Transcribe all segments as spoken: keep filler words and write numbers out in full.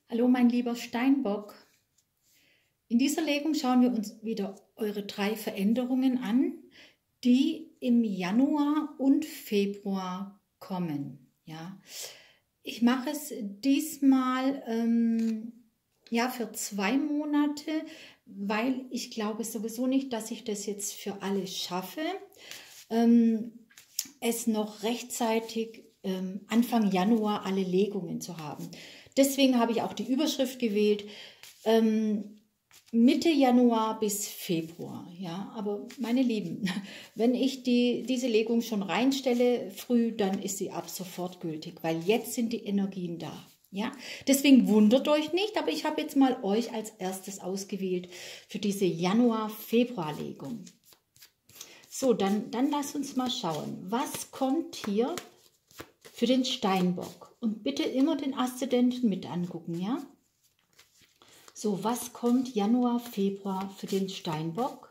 Hallo mein lieber Steinbock. In dieser Legung schauen wir uns wieder eure drei Veränderungen an, die im Januar und Februar kommen. Ja, ich mache es diesmal ähm, ja, für zwei Monate, weil ich glaube sowieso nicht, dass ich das jetzt für alle schaffe, ähm, es noch rechtzeitig ähm, Anfang Januar alle Legungen zu haben. Deswegen habe ich auch die Überschrift gewählt, ähm, Mitte Januar bis Februar. Ja, aber meine Lieben, wenn ich die, diese Legung schon reinstelle früh, dann ist sie ab sofort gültig, weil jetzt sind die Energien da. Ja, deswegen wundert euch nicht, aber ich habe jetzt mal euch als erstes ausgewählt für diese Januar-Februar-Legung. So, dann, dann lasst uns mal schauen, was kommt hier für den Steinbock. Und bitte immer den Aszendenten mit angucken, ja? So, was kommt Januar, Februar für den Steinbock?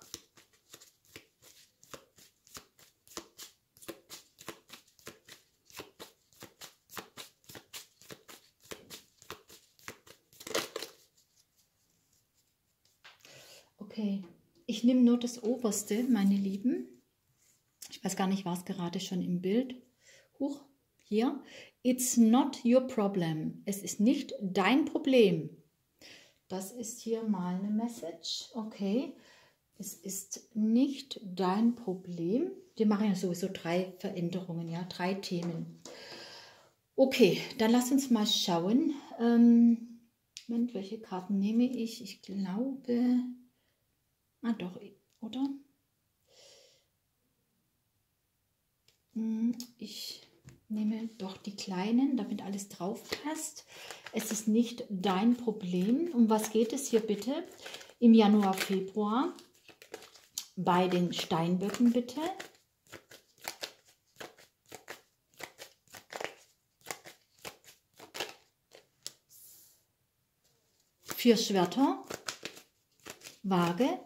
Okay, ich nehme nur das Oberste, meine Lieben. Ich weiß gar nicht, war es gerade schon im Bild. Huch, hier. It's not your problem. Es ist nicht dein Problem. Das ist hier mal eine Message. Okay, es ist nicht dein Problem. Wir machen ja sowieso drei Veränderungen, ja, drei Themen. Okay, dann lass uns mal schauen. Ähm, Moment, welche Karten nehme ich? Ich glaube, ah doch, oder? Ich nehme doch die kleinen, damit alles drauf passt. Es ist nicht dein Problem. Um was geht es hier bitte? Im Januar, Februar bei den Steinböcken bitte. Vier Schwerter, Waage,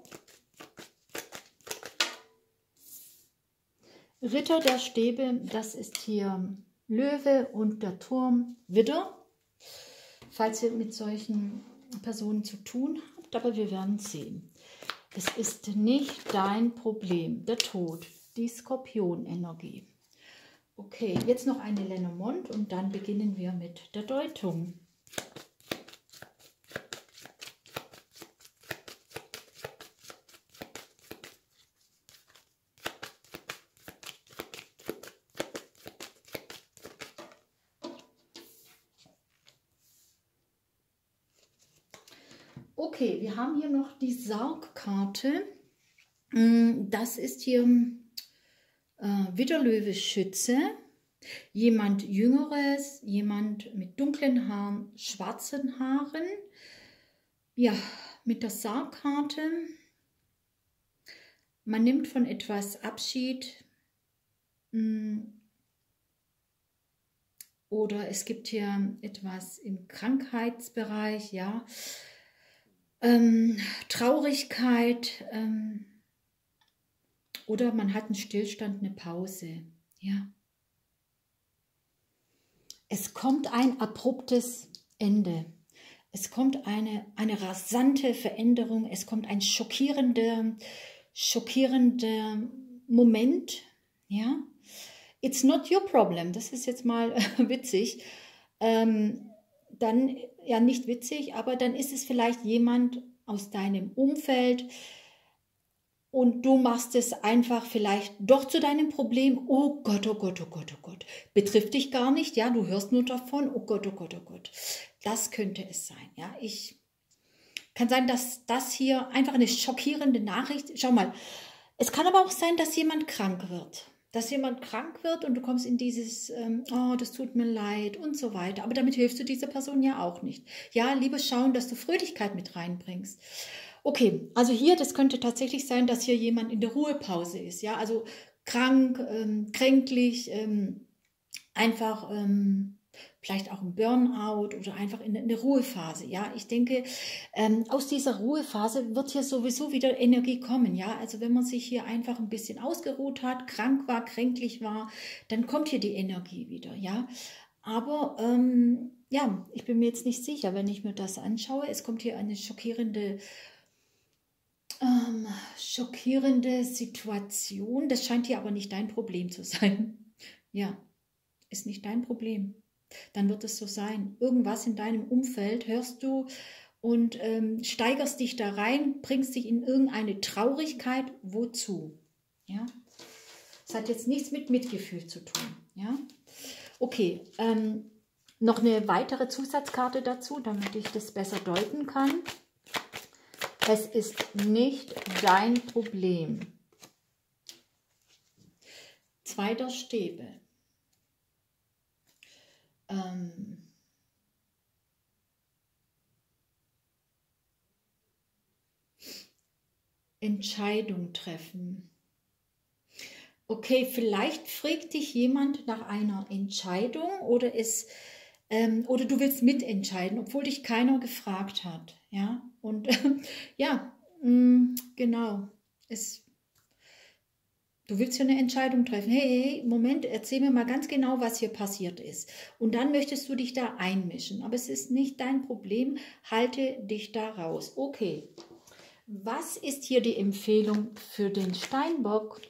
Ritter der Stäbe, das ist hier Löwe und der Turm, Widder. Falls ihr mit solchen Personen zu tun habt, aber wir werden sehen. Es ist nicht dein Problem, der Tod, die Skorpionenergie. Okay, jetzt noch eine Lenormand und dann beginnen wir mit der Deutung. Okay, wir haben hier noch die Sargkarte. Das ist hier äh, Widderlöwe Schütze. Jemand Jüngeres, jemand mit dunklen Haaren, schwarzen Haaren. Ja, mit der Sargkarte. Man nimmt von etwas Abschied. Oder es gibt hier etwas im Krankheitsbereich, ja. Ähm, Traurigkeit ähm, oder man hat einen Stillstand, eine Pause. Ja. Es kommt ein abruptes Ende. Es kommt eine, eine rasante Veränderung. Es kommt ein schockierender, schockierender Moment. Ja. It's not your problem. Das ist jetzt mal witzig. Ähm, dann, ja nicht witzig, aber dann ist es vielleicht jemand aus deinem Umfeld und du machst es einfach vielleicht doch zu deinem Problem. Oh Gott, oh Gott, oh Gott, oh Gott. Betrifft dich gar nicht, ja, du hörst nur davon. Oh Gott, oh Gott, oh Gott. Das könnte es sein, ja. Ich kann sein, dass das hier einfach eine schockierende Nachricht, schau mal, es kann aber auch sein, dass jemand krank wird. Dass jemand krank wird und du kommst in dieses, ähm, oh, das tut mir leid und so weiter. Aber damit hilfst du dieser Person ja auch nicht. Ja, lieber schauen, dass du Fröhlichkeit mit reinbringst. Okay, also hier, das könnte tatsächlich sein, dass hier jemand in der Ruhepause ist. Ja, also krank, ähm, kränklich, ähm, einfach ähm, vielleicht auch ein Burnout oder einfach in eine Ruhephase. Ja, ich denke, ähm, aus dieser Ruhephase wird hier sowieso wieder Energie kommen. Ja, also wenn man sich hier einfach ein bisschen ausgeruht hat, krank war, kränklich war, dann kommt hier die Energie wieder. Ja, aber ähm, ja, ich bin mir jetzt nicht sicher, wenn ich mir das anschaue. Es kommt hier eine schockierende, ähm, schockierende Situation. Das scheint hier aber nicht dein Problem zu sein. Ja, ist nicht dein Problem. Dann wird es so sein. Irgendwas in deinem Umfeld hörst du und ähm, steigerst dich da rein, bringst dich in irgendeine Traurigkeit. Wozu? Ja, das hat jetzt nichts mit Mitgefühl zu tun. Ja, okay. Ähm, noch eine weitere Zusatzkarte dazu, damit ich das besser deuten kann. Es ist nicht dein Problem. Zweiter Stäbe. Ähm, Entscheidung treffen. Okay, vielleicht fragt dich jemand nach einer Entscheidung oder, es, ähm, oder du willst mitentscheiden, obwohl dich keiner gefragt hat. Ja, und ja, mh, genau. Es, du willst hier eine Entscheidung treffen. Hey, hey, Moment, erzähl mir mal ganz genau, was hier passiert ist. Und dann möchtest du dich da einmischen. Aber es ist nicht dein Problem. Halte dich da raus. Okay. Was ist hier die Empfehlung für den Steinbock?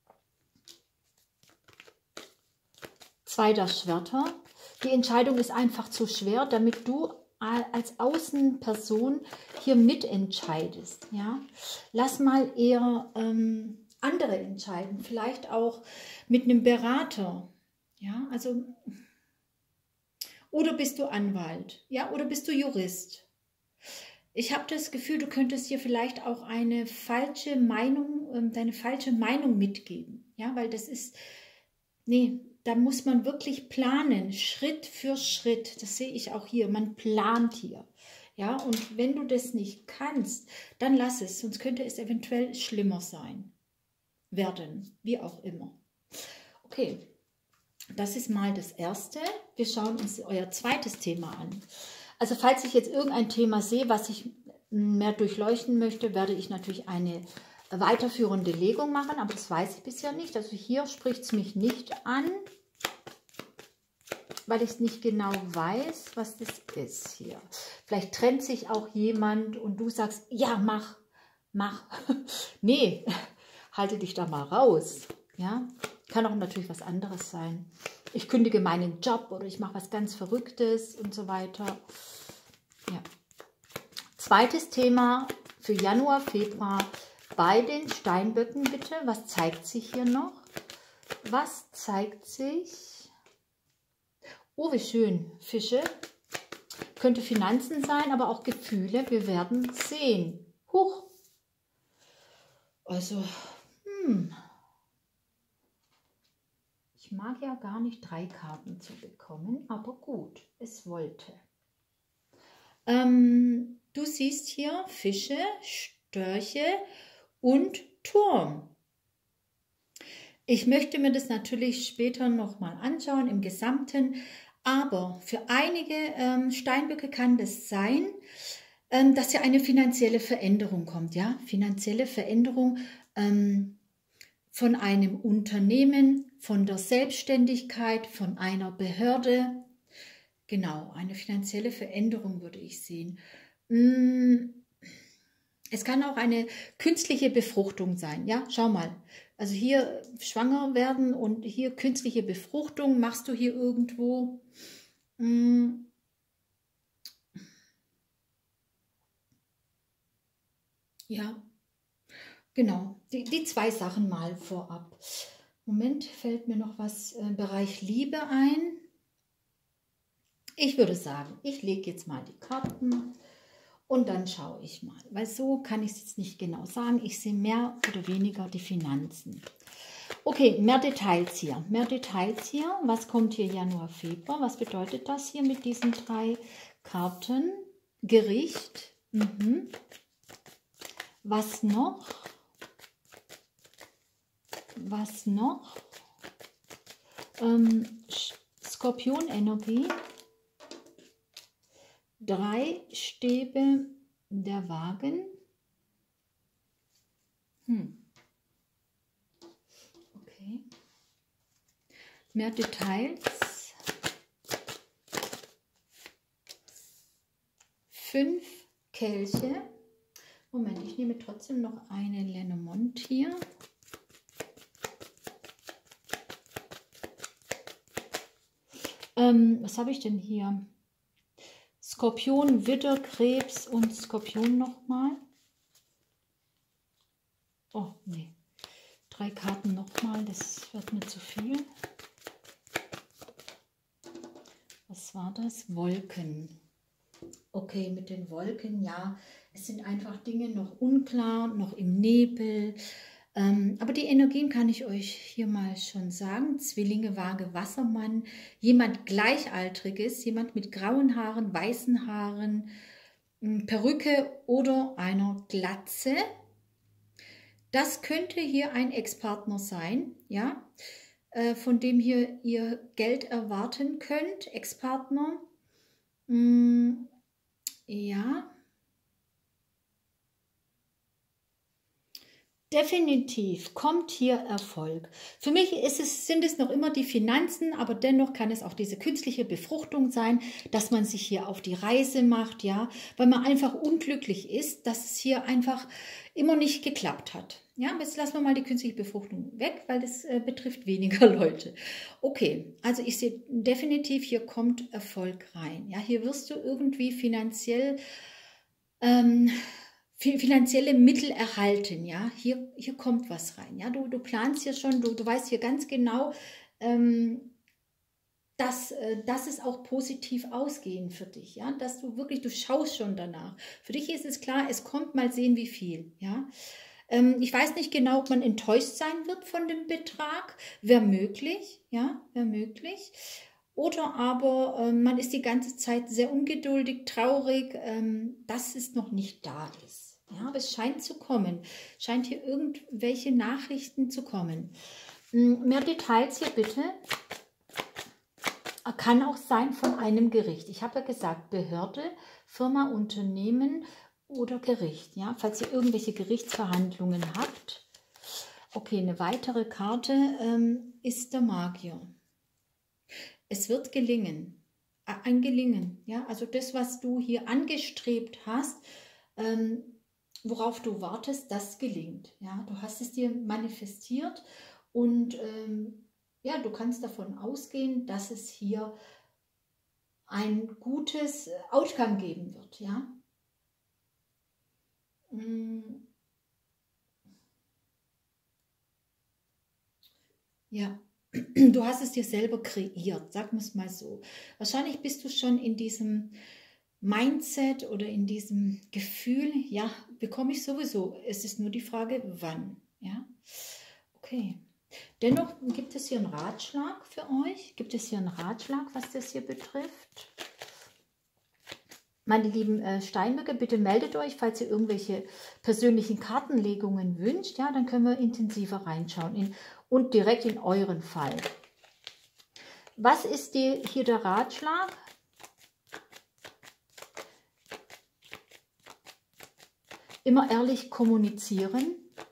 Zweiter Schwerter. Die Entscheidung ist einfach zu schwer, damit du als Außenperson hier mitentscheidest. Ja? Lass mal eher ähm, andere entscheiden, vielleicht auch mit einem Berater. Ja, also, oder bist du Anwalt? Ja, oder bist du Jurist? Ich habe das Gefühl, du könntest hier vielleicht auch eine falsche Meinung, ähm, deine falsche Meinung mitgeben. Ja, weil das ist, nee, da muss man wirklich planen, Schritt für Schritt. Das sehe ich auch hier. Man plant hier. Ja, und wenn du das nicht kannst, dann lass es. Sonst könnte es eventuell schlimmer sein. Werden, wie auch immer. Okay, das ist mal das Erste. Wir schauen uns euer zweites Thema an. Also falls ich jetzt irgendein Thema sehe, was ich mehr durchleuchten möchte, werde ich natürlich eine weiterführende Legung machen, aber das weiß ich bisher nicht. Also hier spricht es mich nicht an, weil ich es nicht genau weiß, was das ist hier. Vielleicht trennt sich auch jemand und du sagst, ja, mach, mach. Nee, halte dich da mal raus. Ja, kann auch natürlich was anderes sein. Ich kündige meinen Job oder ich mache was ganz Verrücktes und so weiter. Ja. Zweites Thema für Januar, Februar bei den Steinböcken bitte. Was zeigt sich hier noch? Was zeigt sich? Oh, wie schön. Fische. Könnte Finanzen sein, aber auch Gefühle. Wir werden sehen. Huch. Also, hm. Ich mag ja gar nicht drei Karten zu bekommen, aber gut, es wollte. Ähm, du siehst hier Fische, Störche und Turm. Ich möchte mir das natürlich später nochmal anschauen im Gesamten, aber für einige ähm, Steinböcke kann das sein, ähm, dass ja eine finanzielle Veränderung kommt. Ja, finanzielle Veränderung ähm, von einem Unternehmen, von der Selbstständigkeit, von einer Behörde. Genau, eine finanzielle Veränderung würde ich sehen. Es kann auch eine künstliche Befruchtung sein. Ja, schau mal. Also hier schwanger werden und hier künstliche Befruchtung machst du hier irgendwo. Ja, genau. Die, die zwei Sachen mal vorab. Moment, fällt mir noch was im äh, Bereich Liebe ein. Ich würde sagen, ich lege jetzt mal die Karten und dann schaue ich mal. Weil so kann ich es jetzt nicht genau sagen. Ich sehe mehr oder weniger die Finanzen. Okay, mehr Details hier. Mehr Details hier. Was kommt hier Januar, Februar? Was bedeutet das hier mit diesen drei Karten? Gericht. Mhm. Was noch? Was noch? Ähm, Skorpionenergie. Drei Stäbe der Wagen. Hm. Okay. Mehr Details. fünf Kelche. Moment, ich nehme trotzdem noch eine Lenormand hier. Ähm, was habe ich denn hier? Skorpion, Widder, Krebs und Skorpion nochmal. Oh, nee. Drei Karten nochmal, das wird mir zu viel. Was war das? Wolken. Okay, mit den Wolken, ja, es sind einfach Dinge noch unklar, noch im Nebel. Ähm, aber die Energien kann ich euch hier mal schon sagen. Zwillinge, Waage, Wassermann, jemand Gleichaltriges, jemand mit grauen Haaren, weißen Haaren, Perücke oder einer Glatze. Das könnte hier ein Ex-Partner sein, ja, äh, von dem hier ihr Geld erwarten könnt, Ex-Partner. Mm, ja. Definitiv kommt hier Erfolg. Für mich ist es, sind es noch immer die Finanzen, aber dennoch kann es auch diese künstliche Befruchtung sein, dass man sich hier auf die Reise macht, ja, weil man einfach unglücklich ist, dass es hier einfach immer nicht geklappt hat. Ja, jetzt lassen wir mal die künstliche Befruchtung weg, weil das äh, betrifft weniger Leute. Okay, also ich sehe definitiv, hier kommt Erfolg rein. Ja, hier wirst du irgendwie finanziell ähm, finanzielle Mittel erhalten, ja, hier, hier kommt was rein, ja, du, du planst hier schon, du, du weißt hier ganz genau, ähm, dass, äh, dass es auch positiv ausgehen für dich, ja, dass du wirklich, du schaust schon danach. Für dich ist es klar, es kommt, mal sehen, wie viel, ja. Ähm, ich weiß nicht genau, ob man enttäuscht sein wird von dem Betrag, wäre möglich, ja, wäre möglich. Oder aber äh, man ist die ganze Zeit sehr ungeduldig, traurig, ähm, dass es noch nicht da ist. Ja, aber es scheint zu kommen. Scheint hier irgendwelche Nachrichten zu kommen. Mehr Details hier bitte. Kann auch sein von einem Gericht. Ich habe ja gesagt, Behörde, Firma, Unternehmen oder Gericht. Ja, falls ihr irgendwelche Gerichtsverhandlungen habt. Okay, eine weitere Karte ähm, ist der Magier. Es wird gelingen. Ein Gelingen. Ja, also das, was du hier angestrebt hast, ähm, worauf du wartest, das gelingt. Ja, du hast es dir manifestiert und ähm, ja, du kannst davon ausgehen, dass es hier ein gutes Outcome geben wird. Ja. Ja, du hast es dir selber kreiert, sagen wir es mal so. Wahrscheinlich bist du schon in diesem Mindset oder in diesem Gefühl, ja, bekomme ich sowieso. Es ist nur die Frage, wann. Ja, okay. Dennoch gibt es hier einen Ratschlag für euch. Gibt es hier einen Ratschlag, was das hier betrifft? Meine lieben äh, Steinböcke, bitte meldet euch, falls ihr irgendwelche persönlichen Kartenlegungen wünscht. Ja, dann können wir intensiver reinschauen in, und direkt in euren Fall. Was ist die, hier der Ratschlag? Immer ehrlich kommunizieren,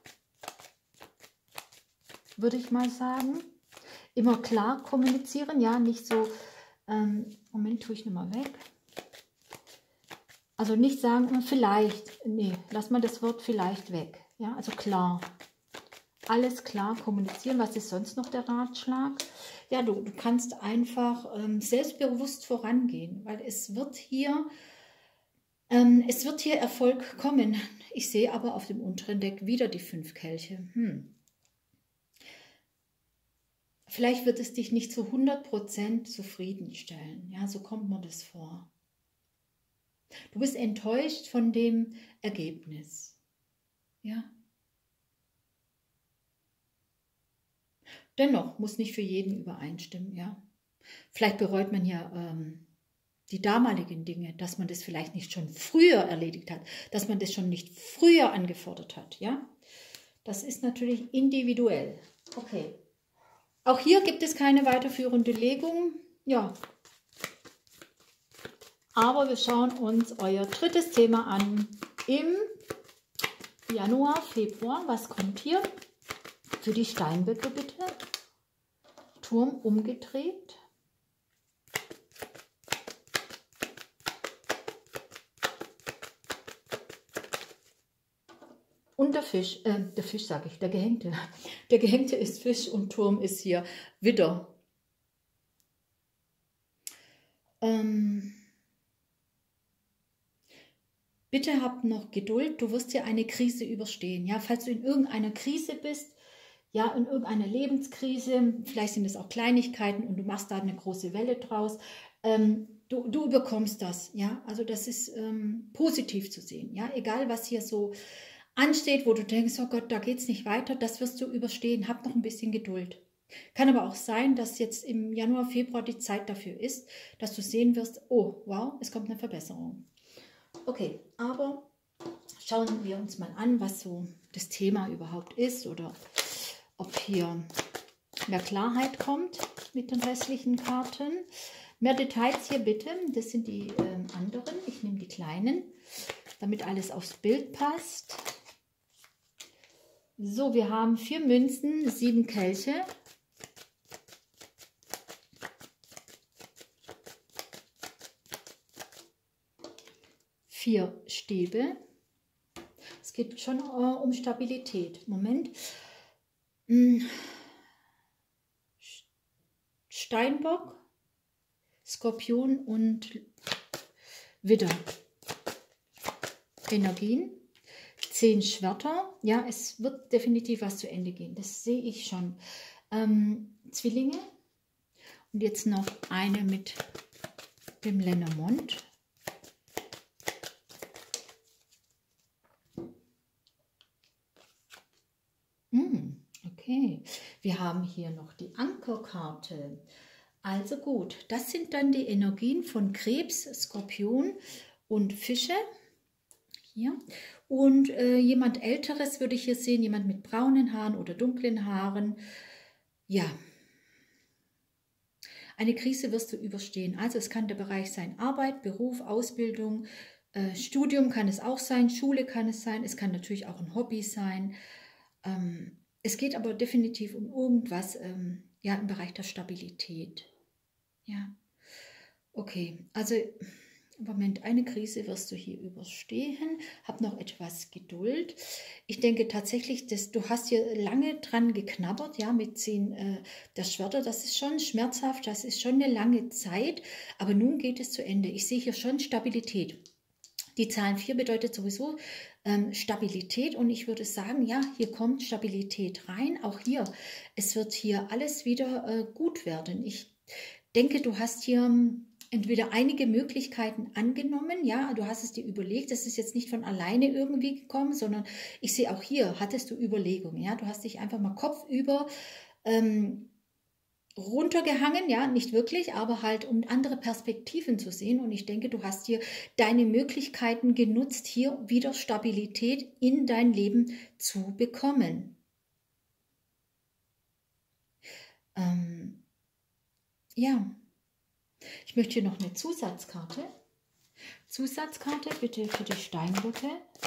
würde ich mal sagen. Immer klar kommunizieren, ja, nicht so, ähm, Moment, tue ich nochmal weg. Also nicht sagen, vielleicht, nee, lass mal das Wort vielleicht weg. Ja, also klar. Alles klar kommunizieren. Was ist sonst noch der Ratschlag? Ja, du, du kannst einfach ähm, selbstbewusst vorangehen, weil es wird hier, ähm, es wird hier Erfolg kommen. Ich sehe aber auf dem unteren Deck wieder die fünf Kelche. Hm. Vielleicht wird es dich nicht zu hundert Prozent zufriedenstellen. Ja, so kommt mir das vor. Du bist enttäuscht von dem Ergebnis. Ja. Dennoch muss nicht für jeden übereinstimmen. Ja. Vielleicht bereut man ja ähm, die damaligen Dinge, dass man das vielleicht nicht schon früher erledigt hat, dass man das schon nicht früher angefordert hat. Ja. Das ist natürlich individuell. Okay. Auch hier gibt es keine weiterführende Legung. Ja. Aber wir schauen uns euer drittes Thema an im Januar, Februar. Was kommt hier? Für die Steinböcke bitte. Turm umgedreht. Und der Fisch, äh, der Fisch sage ich, der Gehängte. Der Gehängte ist Fisch und Turm ist hier Widder. Ähm, bitte habt noch Geduld, du wirst hier eine Krise überstehen. Ja, falls du in irgendeiner Krise bist, ja, in irgendeiner Lebenskrise, vielleicht sind es auch Kleinigkeiten und du machst da eine große Welle draus, ähm, du, du überkommst das, ja, also das ist ähm, positiv zu sehen, ja, egal was hier so ansteht, wo du denkst, oh Gott, da geht es nicht weiter, das wirst du überstehen, hab noch ein bisschen Geduld. Kann aber auch sein, dass jetzt im Januar, Februar die Zeit dafür ist, dass du sehen wirst, oh, wow, es kommt eine Verbesserung. Okay, aber schauen wir uns mal an, was so das Thema überhaupt ist oder ob hier mehr Klarheit kommt mit den restlichen Karten. Mehr Details hier bitte, das sind die äh, anderen, ich nehme die kleinen, damit alles aufs Bild passt. So, wir haben vier Münzen, sieben Kelche. Vier Stäbe. Es geht schon äh, um Stabilität. Moment. Steinbock, Skorpion und Widder. Energien. Zehn Schwerter. Ja, es wird definitiv was zu Ende gehen. Das sehe ich schon. Ähm, Zwillinge. Und jetzt noch eine mit dem Lenormand. Okay, wir haben hier noch die Ankerkarte. Also gut, das sind dann die Energien von Krebs, Skorpion und Fische. Hier. Und äh, jemand Älteres würde ich hier sehen, jemand mit braunen Haaren oder dunklen Haaren. Ja, eine Krise wirst du überstehen. Also es kann der Bereich sein Arbeit, Beruf, Ausbildung, äh, Studium kann es auch sein, Schule kann es sein, es kann natürlich auch ein Hobby sein. Ähm, Es geht aber definitiv um irgendwas ähm, ja, im Bereich der Stabilität. Ja, okay, also im Moment eine Krise wirst du hier überstehen. Hab noch etwas Geduld. Ich denke tatsächlich, dass du hast hier lange dran geknabbert, ja, mit zehn äh, der Schwerter. Das ist schon schmerzhaft, das ist schon eine lange Zeit, aber nun geht es zu Ende. Ich sehe hier schon Stabilität. Die Zahlen vier bedeutet sowieso ähm, Stabilität und ich würde sagen, ja, hier kommt Stabilität rein. Auch hier, es wird hier alles wieder äh, gut werden. Ich denke, du hast hier ähm, entweder einige Möglichkeiten angenommen, ja, du hast es dir überlegt, das ist jetzt nicht von alleine irgendwie gekommen, sondern ich sehe auch hier, hattest du Überlegungen, ja, du hast dich einfach mal kopfüber ähm, runtergehangen, ja, nicht wirklich, aber halt um andere Perspektiven zu sehen und ich denke, du hast hier deine Möglichkeiten genutzt, hier wieder Stabilität in dein Leben zu bekommen. Ähm, ja, ich möchte hier noch eine Zusatzkarte. Zusatzkarte bitte für die Steinböcke.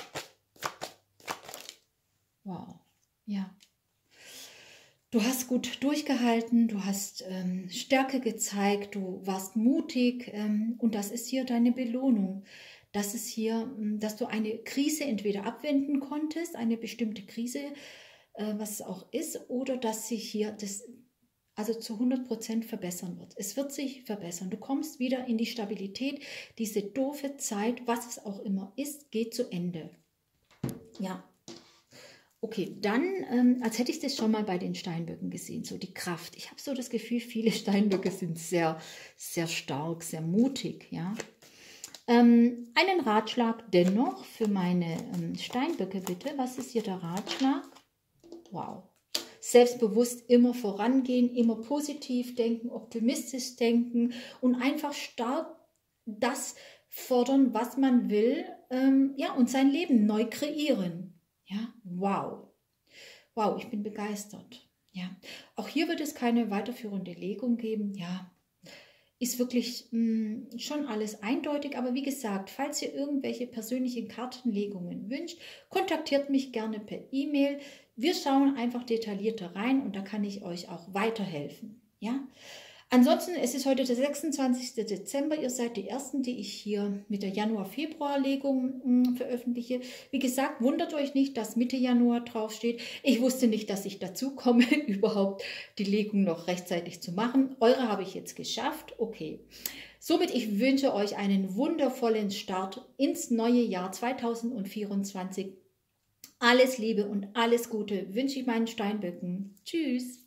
Wow, ja. Du hast gut durchgehalten, du hast ähm, Stärke gezeigt, du warst mutig ähm, und das ist hier deine Belohnung. Das ist hier, dass du eine Krise entweder abwenden konntest, eine bestimmte Krise, äh, was es auch ist, oder dass sich hier das also zu hundert Prozent verbessern wird. Es wird sich verbessern. Du kommst wieder in die Stabilität. Diese doofe Zeit, was es auch immer ist, geht zu Ende. Ja. Okay, dann, ähm, als hätte ich das schon mal bei den Steinböcken gesehen, so die Kraft. Ich habe so das Gefühl, viele Steinböcke sind sehr, sehr stark, sehr mutig, ja. Ähm, einen Ratschlag dennoch für meine ähm, Steinböcke bitte. Was ist hier der Ratschlag? Wow. Selbstbewusst immer vorangehen, immer positiv denken, optimistisch denken und einfach stark das fordern, was man will, ähm, ja, und sein Leben neu kreieren. Ja, wow. Wow, ich bin begeistert. Ja, auch hier wird es keine weiterführende Legung geben. Ja, ist wirklich mh, schon alles eindeutig. Aber wie gesagt, falls ihr irgendwelche persönlichen Kartenlegungen wünscht, kontaktiert mich gerne per E-Mail. Wir schauen einfach detaillierter rein und da kann ich euch auch weiterhelfen. Ja, Ansonsten, es ist heute der sechsundzwanzigste Dezember. Ihr seid die Ersten, die ich hier mit der Januar-Februar-Legung veröffentliche. Wie gesagt, wundert euch nicht, dass Mitte Januar draufsteht. Ich wusste nicht, dass ich dazu komme, überhaupt die Legung noch rechtzeitig zu machen. Eure habe ich jetzt geschafft. Okay. Somit, ich wünsche euch einen wundervollen Start ins neue Jahr zweitausendvierundzwanzig. Alles Liebe und alles Gute wünsche ich meinen Steinböcken. Tschüss.